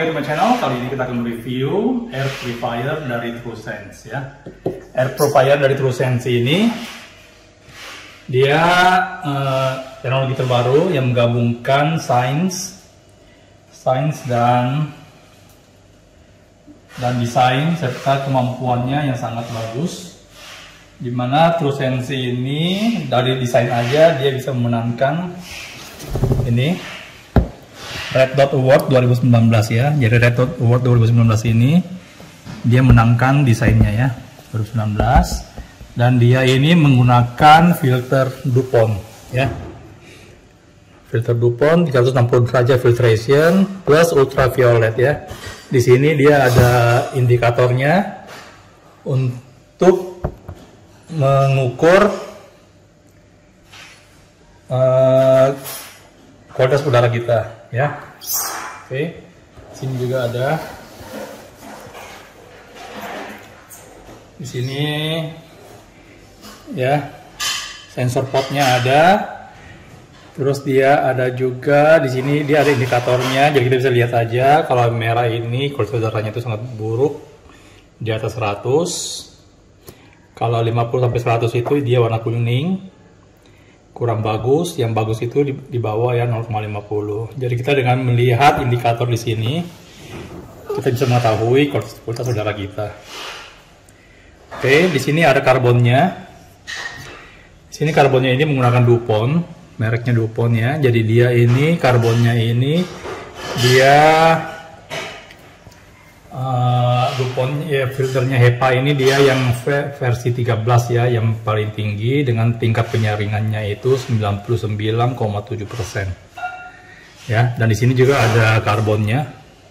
lagi di my channel. Kali ini kita akan review air purifier dari TruSense ya. Air purifier dari TruSense ini dia teknologi terbaru yang menggabungkan sains dan desain serta kemampuannya yang sangat bagus. Dimana TruSense ini dari desain aja dia bisa memenangkan ini Red Dot Award 2019 ya. Jadi Red Dot Award 2019 ini dia menangkan desainnya ya 2019, dan dia ini menggunakan filter DuPont ya. Filter DuPont 360 derajat filtration plus ultraviolet ya. Di sini dia ada indikatornya untuk mengukur kualitas udara kita ya. Oke, sini juga ada. Di sini ya sensor potnya ada. Terus dia ada juga di sini dia ada indikatornya, jadi kita bisa lihat aja kalau merah ini kualitas udaranya itu sangat buruk di atas 100. Kalau 50 sampai 100 itu dia warna kuning, kurang bagus. Yang bagus itu di bawah ya 0,50. Jadi kita dengan melihat indikator di sini kita bisa mengetahui kualitas udara kita. Oke, di sini ada karbonnya. Di sini karbonnya ini menggunakan DuPont, mereknya DuPont ya. Jadi dia ini karbonnya ini dia DuPont ya, filternya HEPA ini dia yang versi 13 ya, yang paling tinggi dengan tingkat penyaringannya itu 99,7% ya. Dan di sini juga ada karbonnya.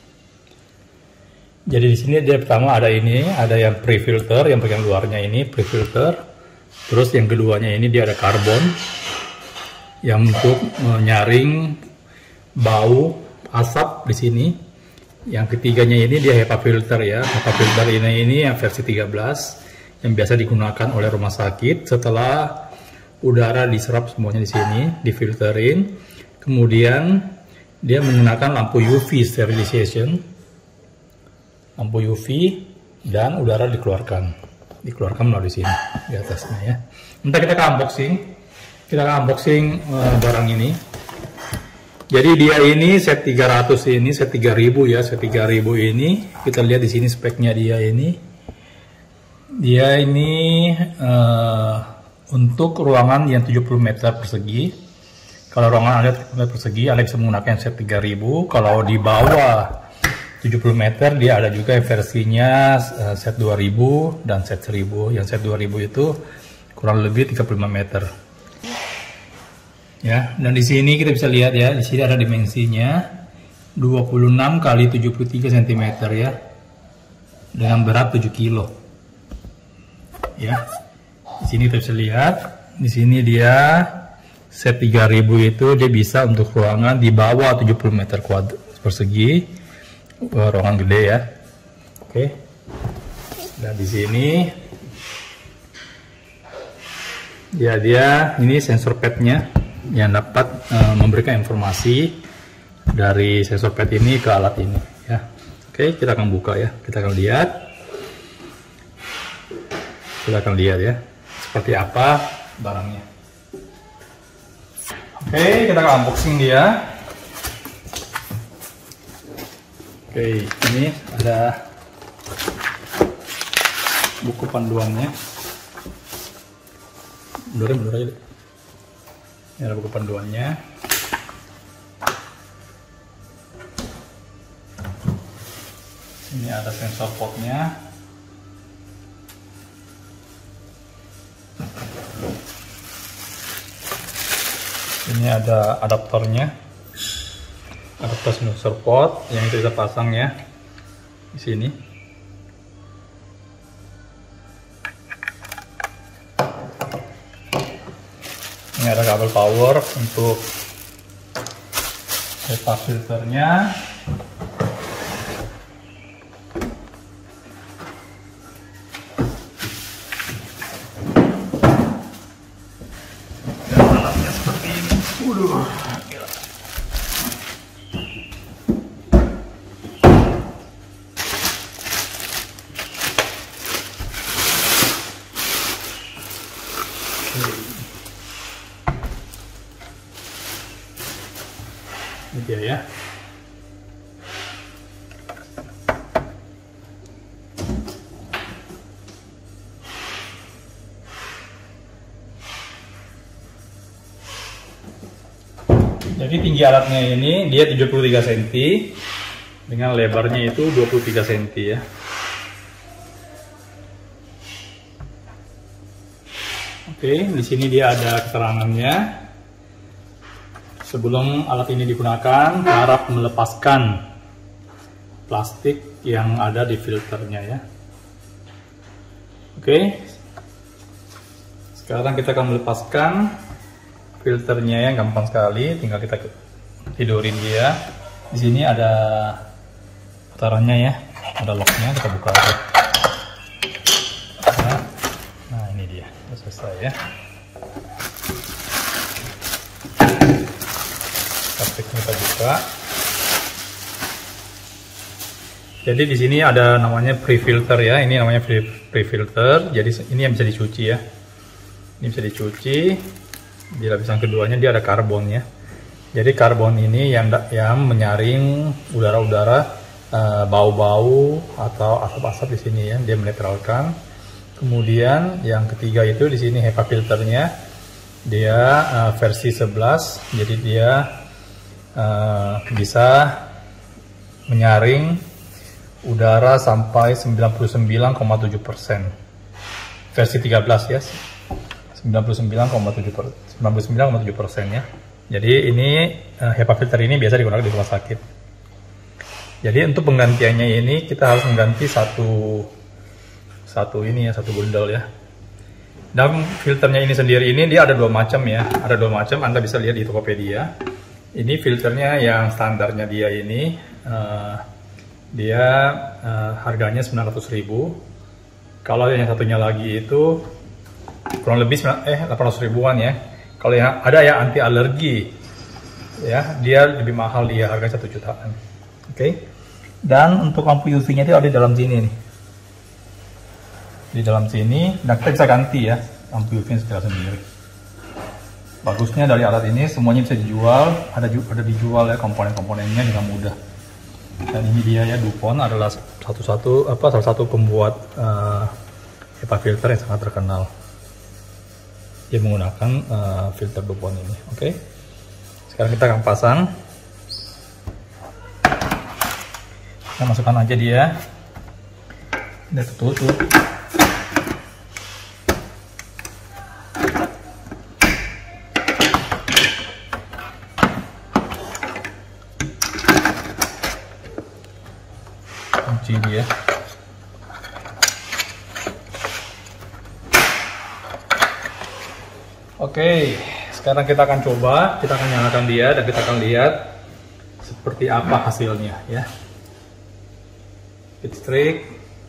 Jadi di sini dia pertama ada ini, ada yang pre-filter, yang bagian luarnya ini pre-filter. Terus yang keduanya ini dia ada karbon yang untuk menyaring bau asap di sini. Yang ketiganya ini dia HEPA filter ya. HEPA filter ini yang versi 13 yang biasa digunakan oleh rumah sakit. Setelah udara diserap semuanya di sini, difilterin, kemudian dia menggunakan lampu UV sterilization, lampu UV, dan udara dikeluarkan melalui sini di atasnya ya. Nanti kita akan unboxing barang ini. Jadi dia ini set 300 ini, set 3000 ya, set 3000 ini kita lihat di sini speknya dia ini. Dia ini untuk ruangan yang 70 meter persegi. Kalau ruangan Anda 70 meter persegi, Anda bisa menggunakan set 3000. Kalau di bawah 70 meter dia ada juga yang versinya set 2000 dan set 1000. Yang set 2000 itu kurang lebih 35 meter. Ya, dan di sini kita bisa lihat ya, di sini ada dimensinya 26 kali 73 cm ya, dengan berat 7 kilo. Ya, di sini kita bisa lihat, di sini dia set 3000 itu dia bisa untuk ruangan di bawah 70 meter persegi, ruangan gede ya. Oke, dan di sini dia ini sensor padnya yang dapat memberikan informasi dari sensor pad ini ke alat ini ya. Oke, kita akan buka ya, kita akan lihat ya seperti apa barangnya. Oke, kita akan unboxing dia. Oke, ini ada buku panduannya. Mundur aja deh. Ini ada buku panduannya. Ini ada sensor potnya. Ini ada adaptornya, adaptor sensor pot yang kita bisa pasang ya di sini. Ini ada kabel power untuk HEPA filternya. Dan alatnya seperti ini. Gila. Ini dia ya. Jadi tinggi alatnya ini dia 73 cm dengan lebarnya itu 23 cm ya. Oke, di sini dia ada keterangannya. Sebelum alat ini digunakan, harap melepaskan plastik yang ada di filternya ya. Oke. Sekarang kita akan melepaskan filternya, yang gampang sekali, tinggal kita tidurin dia. Di sini ada putarannya ya, ada locknya, kita buka aja. Nah ini dia, sudah selesai ya. Plastiknya kita buka. Jadi di sini ada namanya pre-filter ya, ini namanya pre-filter. Jadi ini yang bisa dicuci ya. Ini bisa dicuci. Di lapisan keduanya dia ada karbon ya. Jadi karbon ini yang menyaring udara-udara, bau-bau atau asap-asap di sini ya, dia menetralkan. Kemudian yang ketiga itu di sini HEPA filternya, dia versi 11, jadi dia bisa menyaring udara sampai 99,7%. Versi 13 ya. 99,7% ya. Jadi ini HEPA filter ini biasa digunakan di rumah sakit. Jadi untuk penggantiannya ini kita harus mengganti satu bundel ya. Dan filternya ini sendiri ini dia ada dua macam ya. Ada dua macam, Anda bisa lihat di Tokopedia. Ini filternya yang standarnya dia ini dia harganya 900.000. Kalau yang satunya lagi itu kurang lebih 800 ribuan ya. Kalau yang ada ya anti alergi ya, dia lebih mahal, dia harganya 1 jutaan. Oke. Dan untuk lampu UV-nya itu ada di dalam sini nih. Di dalam sini, nah kita bisa ganti ya lampu UV-nya secara sendiri. Bagusnya dari alat ini semuanya bisa dijual, ada dijual ya komponen-komponennya dengan mudah. Dan ini dia ya, DuPont adalah salah satu pembuat HEPA filter yang sangat terkenal. Dia menggunakan filter DuPont ini. Oke. Sekarang kita akan pasang. Kita masukkan aja dia. Dia tertutup. Kunci dia. Oke, sekarang kita akan coba, kita akan nyalakan dia dan kita akan lihat seperti apa hasilnya ya. Listrik.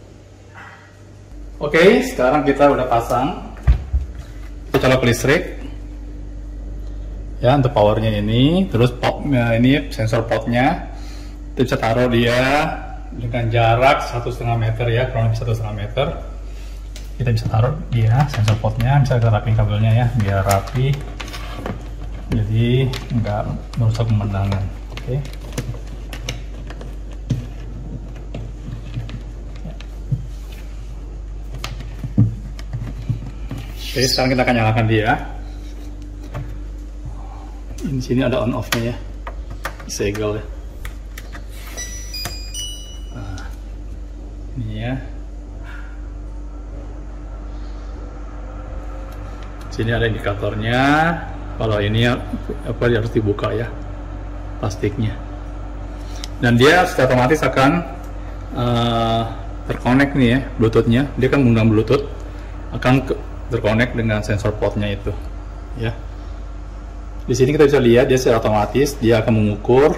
Oke, sekarang kita udah pasang. Kita colok listrik. Ya, untuk powernya ini, terus ini sensor potnya. Kita bisa taruh dia dengan jarak 1,5 meter ya, kurang lebih 1,5 meter. Kita bisa taruh dia sensor potnya, bisa kita rapin kabelnya ya, biar rapi, jadi nggak merusak pemandangan. Oke. Oke, sekarang kita akan nyalakan dia. Di sini ada on off-nya ya, segel ya. Nah, ini ya. Sini ada indikatornya. Kalau ini harus dibuka ya plastiknya. Dan dia secara otomatis akan terkonek nih ya, Bluetooth-nya. Dia kan menggunakan Bluetooth, akan terkonek dengan sensor potnya itu. Ya. Di sini kita bisa lihat dia secara otomatis dia akan mengukur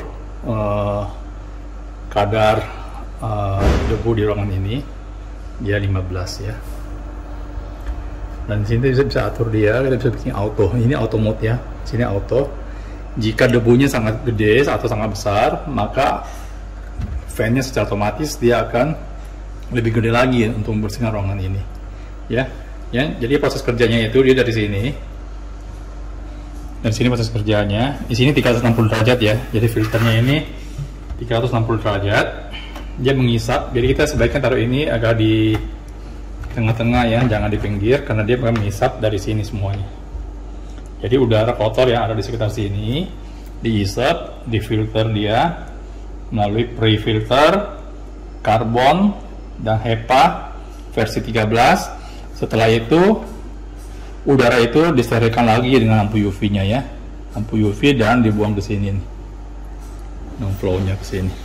kadar debu di ruangan ini. Dia 15 ya. Dan di sini kita bisa atur dia, kita bisa bikin auto. Ini auto mode ya. Sini auto. Jika debunya sangat gede atau sangat besar, maka fan-nya secara otomatis dia akan lebih gede lagi untuk membersihkan ruangan ini. Ya. Ya, jadi proses kerjanya itu dia dari sini. Dan sini proses kerjanya. Di sini 360 derajat ya. Jadi filternya ini 360 derajat. Dia mengisap. Jadi kita sebaiknya taruh ini agak di tengah-tengah ya, jangan di pinggir karena dia akan mengisap dari sini semuanya. Jadi udara kotor yang ada di sekitar sini diisap, difilter dia melalui pre-filter, karbon, dan HEPA versi 13. Setelah itu udara itu disterilkan lagi dengan lampu UV-nya ya, lampu UV, dan dibuang ke sini nih, flow-nya ke sini.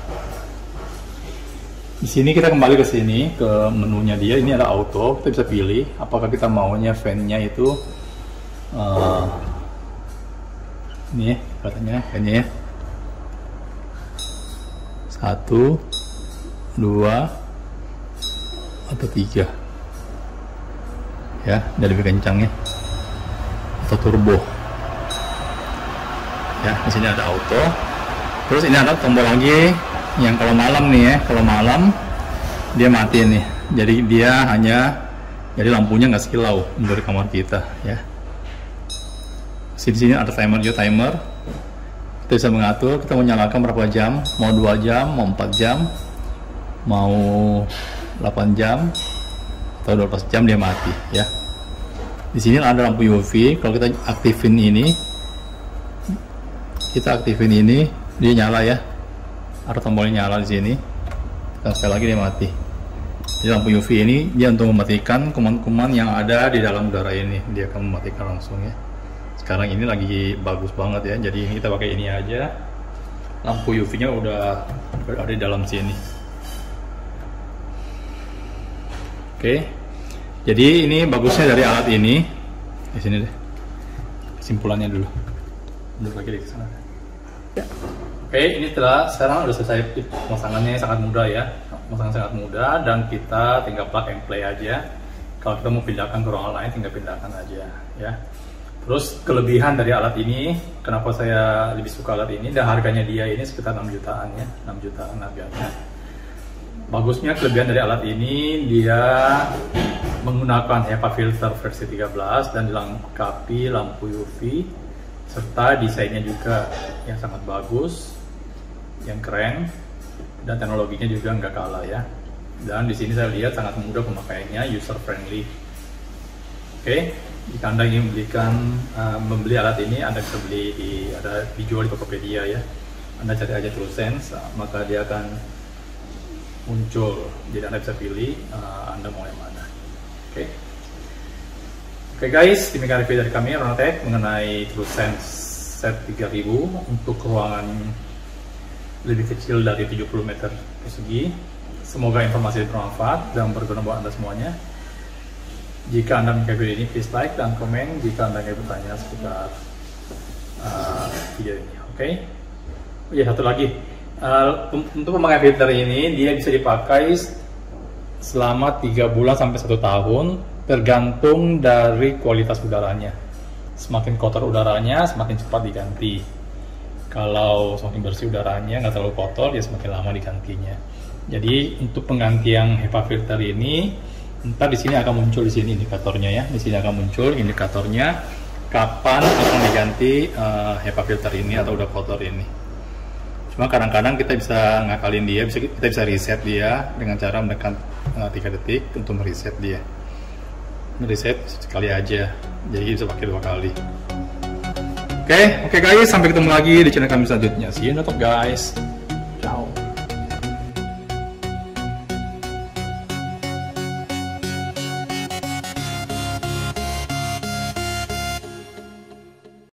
Di sini kita kembali ke sini ke menunya dia. Ini ada auto, kita bisa pilih apakah kita maunya fan-nya itu ini ya, katanya fan-nya ya 1, 2 atau 3 ya, dan lebih kencang ya, atau turbo ya. Di sini ada auto. Terus ini ada tombol lagi yang kalau malam nih ya, kalau malam dia mati nih, jadi dia hanya, jadi lampunya nggak sekilau dari kamar kita ya. Sini ada timer juga, timer kita bisa mengatur kita mau nyalakan berapa jam, mau 2 jam, mau 4 jam, mau 8 jam atau 12 jam dia mati ya. Di sini ada lampu UV. Kalau kita aktifin ini, dia nyala ya, ada tombolnya nyala di sini, dan sekali lagi dia mati. Jadi lampu UV ini dia untuk mematikan kuman-kuman yang ada di dalam udara ini, dia akan mematikan langsung ya. Sekarang ini lagi bagus banget ya, jadi kita pakai ini aja, lampu UV-nya udah ada di dalam sini. Oke, jadi ini bagusnya dari alat ini. Di sini deh kesimpulannya dulu. Mundur lagi di sana. Ya. Oke, ini sekarang udah selesai pemasangannya, sangat mudah ya, pemasangan sangat mudah, dan kita tinggal plug and play aja. Kalau kita mau pindahkan ke ruangan lain, tinggal pindahkan aja ya. Terus kelebihan dari alat ini, kenapa saya lebih suka alat ini, dan harganya dia ini sekitar 6 jutaan ya, 6 jutaan harganya. Bagusnya kelebihan dari alat ini, dia menggunakan HEPA filter versi 13 dan dilengkapi lampu UV, serta desainnya juga yang sangat bagus, yang keren, dan teknologinya juga nggak kalah ya. Dan di sini saya lihat sangat mudah pemakaiannya, user friendly. Oke, jika Anda ingin membeli alat ini, Anda bisa beli dijual di Tokopedia ya. Anda cari aja TrueSense, maka dia akan muncul. Jadi Anda bisa pilih Anda mau yang mana. Oke guys, demikian review dari kami Ronatech mengenai TrueSense Set 3000 untuk ruangan lebih kecil dari 70 meter persegi. Semoga informasi bermanfaat dan berguna buat Anda semuanya. Jika Anda menyukai video ini, please like dan komen jika Anda ingin bertanya seputar video ini. Oke. Oh ya, satu lagi, untuk pemakaian filter ini dia bisa dipakai selama 3 bulan sampai 1 tahun, tergantung dari kualitas udaranya. Semakin kotor udaranya, semakin cepat diganti. Kalau semakin bersih udaranya, nggak terlalu kotor, ya semakin lama digantinya. Jadi untuk penggantian HEPA filter ini, ntar di sini akan muncul, di sini indikatornya ya. Di sini akan muncul indikatornya kapan akan diganti HEPA filter ini atau udah kotor ini. Cuma kadang-kadang kita bisa ngakalin dia, kita bisa reset dia dengan cara menekan 3 detik untuk mereset dia. Mereset sekali aja, jadi bisa pakai 2 kali. Oke guys, sampai ketemu lagi di channel kami selanjutnya. See you on top guys.